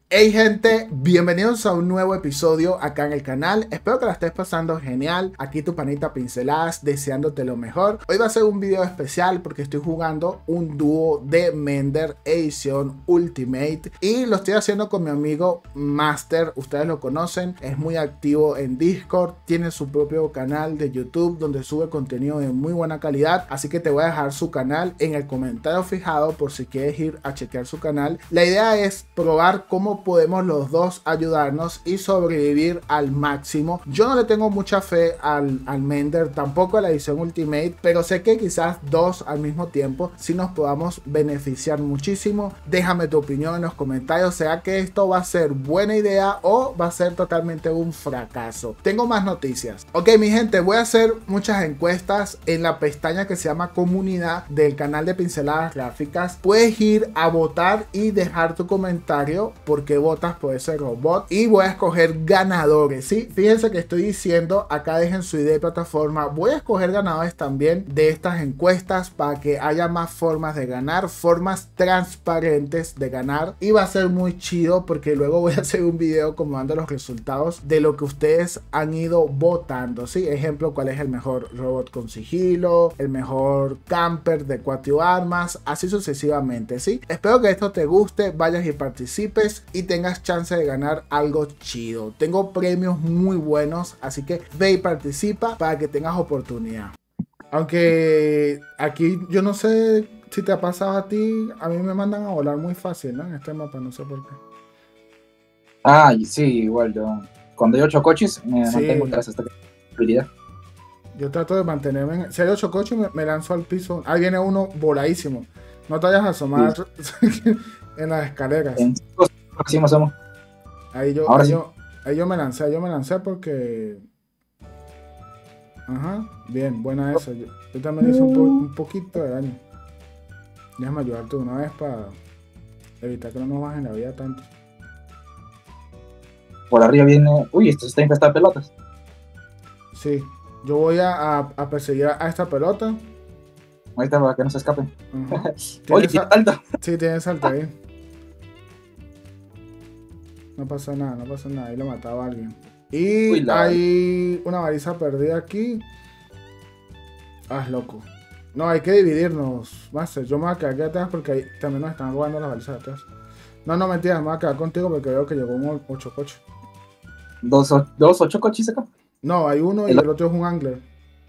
Hey gente, bienvenidos a un nuevo episodio acá en el canal. Espero que la estés pasando genial. Aquí tu panita Pinceladas, deseándote lo mejor. Hoy va a ser un video especial porque estoy jugando un dúo de Mender edición Ultimate y lo estoy haciendo con mi amigo Master. Ustedes lo conocen, es muy activo en Discord, tiene su propio canal de YouTube donde sube contenido de muy buena calidad, así que te voy a dejar su canal en el comentario fijado por si quieres ir a chequear su canal. La idea es probar cómo podemos los dos ayudarnos y sobrevivir al máximo. Yo no le tengo mucha fe al Mender, tampoco a la edición Ultimate, pero sé que quizás dos al mismo tiempo sí nos podamos beneficiar muchísimo. Déjame tu opinión en los comentarios. ¿Será que esto va a ser buena idea o va a ser totalmente un fracaso? Tengo más noticias. Ok, mi gente, voy a hacer muchas encuestas en la pestaña que se llama comunidad del canal de Pinceladas Gráficas. Puedes ir a votar y dejar tu comentario porque votas por ese robot y voy a escoger ganadores. Sí, fíjense que estoy diciendo acá, dejen su idea de plataforma. Voy a escoger ganadores también de estas encuestas para que haya más formas de ganar, formas transparentes de ganar, y va a ser muy chido porque luego voy a hacer un video como dando los resultados de lo que ustedes han ido votando. Sí, ejemplo, cuál es el mejor robot con sigilo, el mejor camper de 4 armas, así sucesivamente. Sí, espero que esto te guste, vayas y participes y tengas chance de ganar algo chido. Tengo premios muy buenos, así que ve y participa para que tengas oportunidad. Aunque aquí yo no sé si te ha pasado a ti, a mí me mandan a volar muy fácil, ¿no? En este mapa, no sé por qué. Ah, y sí, igual yo. Cuando hay 8 coches, me mantengo Sí, tras esta habilidad. yo trato de mantenerme. Si hay 8 coches, me lanzo al piso. Ahí viene uno voladísimo. No te vayas a asomar en las escaleras. En 5 próximos somos. Ahí yo, Ahora ahí sí. yo, ahí yo me lancé porque. Ajá, bien, buena esa. Yo también hice un poquito de daño. Déjame ayudarte una vez para evitar que no nos bajen la vida tanto. Por arriba viene. Uy, esto está infestado de pelotas. Sí, yo voy a perseguir a esta pelota. Ahí está para que no se escapen. Ajá. Oye, ¿Tienes alto. Sí, tienes salto ahí. No pasa nada, no pasa nada. Ahí lo mataba alguien. Uy, Y la. hay una baliza perdida aquí. Ah, loco. No, hay que dividirnos, Master. Yo me voy a quedar aquí atrás porque ahí también nos están robando las balizas de atrás. No, no, mentira, me voy a quedar contigo porque veo que llegó un 8 coches. Dos 8 coches acá. No, hay uno y El el otro es un angler.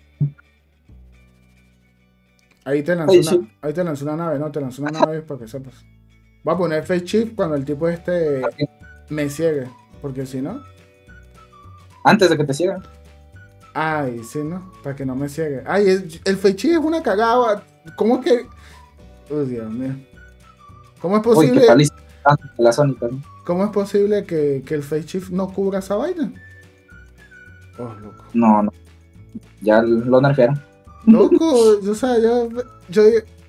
Ahí te lanzó Ay, una, shit. ahí te lanzó una nave, no, te lanzó una nave para que sepas. Voy a poner face shift cuando el tipo este me ciegue, porque si no, Antes de que te sigan. ay, sí, no, para que no me ciegue. Ay, el face shift es una cagada. ¿Cómo es que? Oh, Dios mío. ¿Cómo es Uy, qué posible? paliza. La Sónica, ¿no? ¿Cómo es posible que el face shift no cubra esa vaina? Oh, loco. No, no. Ya lo nerfearon. Loco, o sea, yo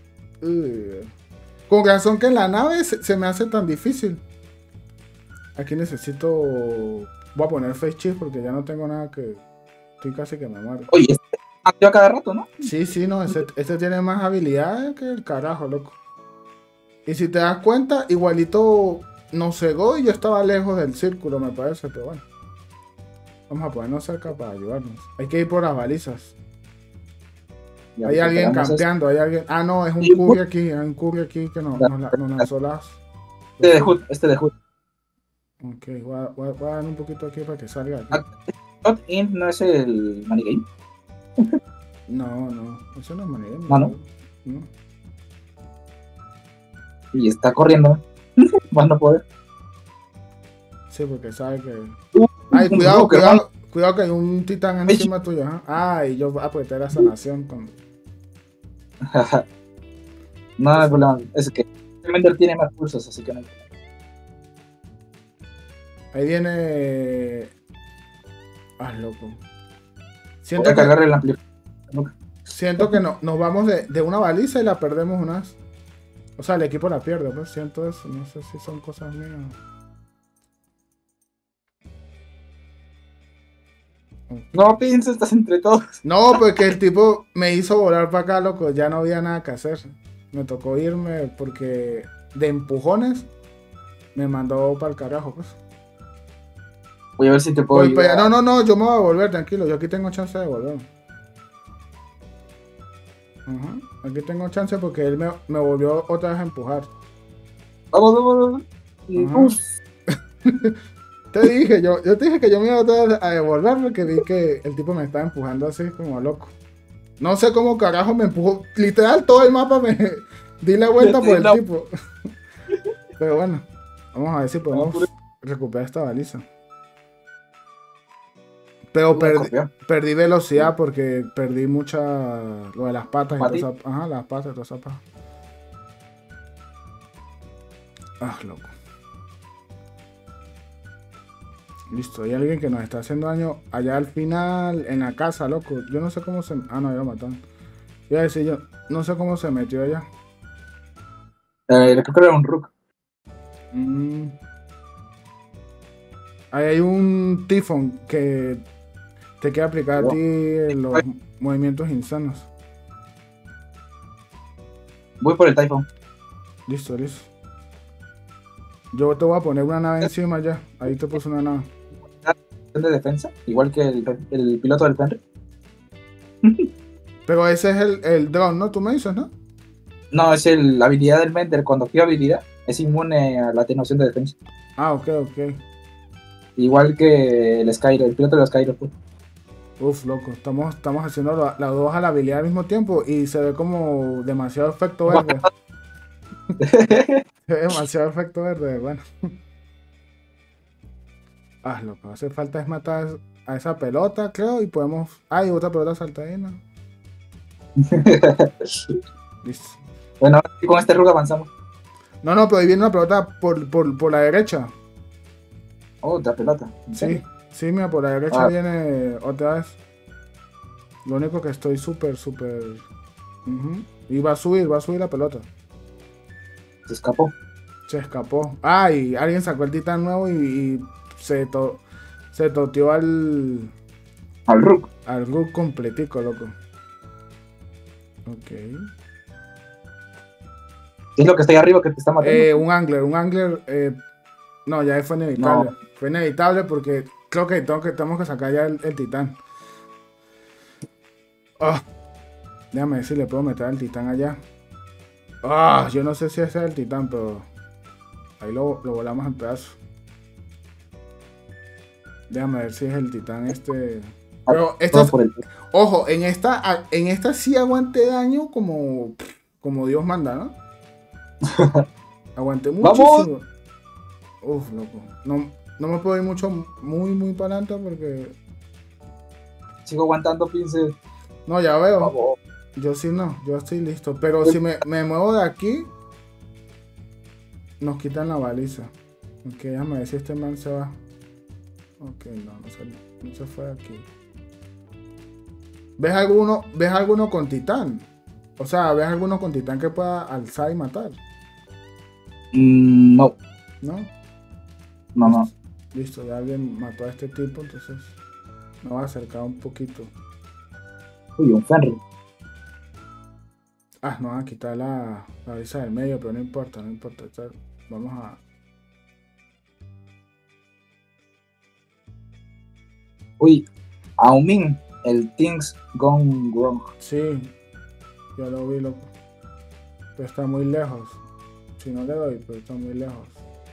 con razón que en la nave se me hace tan difícil. Aquí necesito. Voy a poner face shift porque ya no tengo nada que. Estoy casi que me muero. Oye, este activa cada rato, ¿no? Sí, sí, no, este tiene más habilidades que el carajo, loco. Y si te das cuenta, igualito nos cegó y yo estaba lejos del círculo, me parece, pero bueno. Vamos a ponernos cerca para ayudarnos. Hay que ir por las balizas. Ya Hay alguien recuperamos eso. campeando, hay alguien. Ah, no, es un Y- curry aquí, hay un curry aquí que nos lanzó las. Este de Hood, este de Hood. Ok, voy a dar un poquito aquí para que salga aquí. Not Int no es el Manigame. No, eso no es manera. Ah, ¿no? No. Y está corriendo. Más no poder. Sí, porque sabe que. Ay, cuidado, cuidado que hay un titán encima tuyo. ¿Ah? Ay, yo apreté la sanación con. No hay problema. Es que el Mender tiene más pulsos, así que no hay problema. Ahí viene. Ah, loco. Voy a cargar el amplificador. Siento que nos vamos de una baliza y la perdemos una vez. O sea, el equipo la pierde, pues siento eso. No sé si son cosas mías. Okay. No pienses, estás entre todos. No, porque el tipo me hizo volar para acá, loco. Ya no había nada que hacer. Me tocó irme porque de empujones me mandó para el carajo, pues. Voy a ver si te puedo Voy para allá. ayudar. No, yo me voy a volver, tranquilo. Yo aquí tengo chance de volver. Ajá. Aquí tengo chance porque él me volvió otra vez a empujar. Vamos, vamos, vamos. Y, Ajá. uf, Te dije, yo te dije que yo me iba otra vez a devolver porque vi que el tipo me estaba empujando así como loco. No sé cómo carajo me empujó. Literal, todo el mapa me di la vuelta por el tipo. Pero bueno, vamos a ver si podemos recuperar esta baliza. Pero perdí velocidad porque perdí mucha. Lo de las patas y todo eso. Ajá, las patas y toda esa paja. Ah, loco. Listo, hay alguien que nos está haciendo daño allá al final, en la casa, loco. Yo no sé cómo se... Ah, no, ya lo mataron. Iba a decir yo, no sé cómo se metió allá. creo que era un Rook. Ahí hay un tifón que te quiere aplicar a ti los movimientos insanos. Voy por el Typhon. Listo, listo. Yo te voy a poner una nave encima ya. Ahí te puse una nave. De defensa, igual que el piloto del Fenrir. Pero ese es el drone, ¿no? Tú me dices, ¿no? No, es la habilidad del Mender. Cuando activa habilidad, es inmune a la atenuación de defensa. Ah, ok. Igual que el Skyro, el piloto del Skyro. Pues. Uf, loco, estamos haciendo las dos a la habilidad al mismo tiempo y se ve como demasiado efecto verde. Se ve demasiado efecto verde, bueno. Ah, lo que hace falta es matar a esa pelota, creo, y podemos... Ah, y otra pelota saltadina. Listo. Bueno, con este Rook avanzamos. No, pero ahí viene una pelota por la derecha. Oh, otra pelota. Sí, mira, por la derecha viene otra vez. Lo único que estoy súper... Y va a subir la pelota. Se escapó. Ah, y alguien sacó el titán nuevo y se toteó al Rook. Al Rook completico, loco. Ok. ¿Qué es lo que está ahí arriba que te está matando? Un angler. No, ya fue inevitable. No. Fue inevitable porque creo que tenemos que sacar ya el titán. Oh, déjame ver si le puedo meter al titán allá. Yo no sé si ese es el titán, pero ahí lo volamos en pedazos. Déjame ver si es el titán este. Pero ojo, en esta sí aguanté daño como Dios manda, ¿no? Aguanté muchísimo. Uf, loco. No me puedo ir muy para adelante porque... Sigo aguantando, Pincel. No, ya veo. Vamos. Yo sí no, yo estoy listo. Pero si me muevo de aquí, nos quitan la baliza. Ok, déjame ver si este man se va. Ok, no se fue de aquí. ¿Ves alguno con titán? O sea, ¿ves alguno con titán que pueda alzar y matar? No. ¿No? No. Listo, ya alguien mató a este tipo, entonces me voy a acercar un poquito. Uy, un Fenrir. No van a quitar la baliza del medio, pero no importa. Vamos a... Uy, Aumin, el Things Gone Wrong. Sí, ya lo vi, loco. Pero está muy lejos. Si no le doy, pero está muy lejos.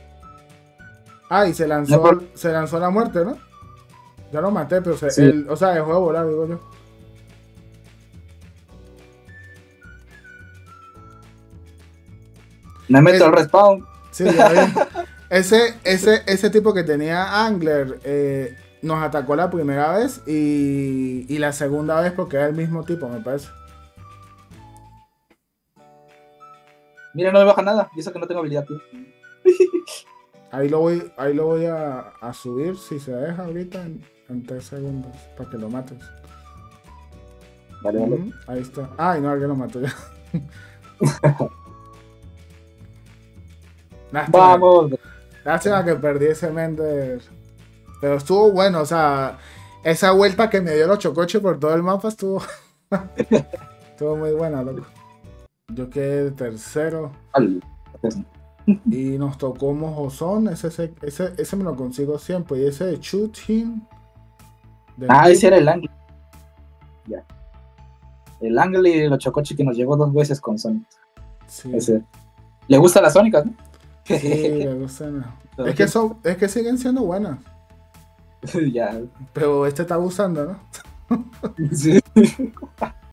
Y se lanzó a la muerte, ¿no? Ya lo maté, pero sí. Dejó de volar, digo yo. Me meto al respawn. Sí, ya vi. Ese tipo que tenía Angler nos atacó la primera vez y la segunda vez porque era el mismo tipo, me parece. Mira, no me baja nada. Y eso que no tengo habilidad, tío. Ahí lo voy a subir si se deja ahorita en 3 segundos para que lo mates. Vale. Ahí está. Ay, no, alguien lo mató ya. Vamos. Lástima que perdí ese Mender. Pero estuvo bueno, o sea, esa vuelta que me dio los chocoches por todo el mapa estuvo muy buena, loco. Yo quedé tercero. Y nos tocó Mojozón, ese me lo consigo siempre. Y ese de Shoot Him. Ese era el Angle. Ya. El Angle y el Chocochi que nos llegó 2 veces con Sonic. Sí. Ese. ¿Le gusta las Sónicas, no? Sí, le gustan. Es que siguen siendo buenas. Ya. Pero este está gustando, ¿no? Sí.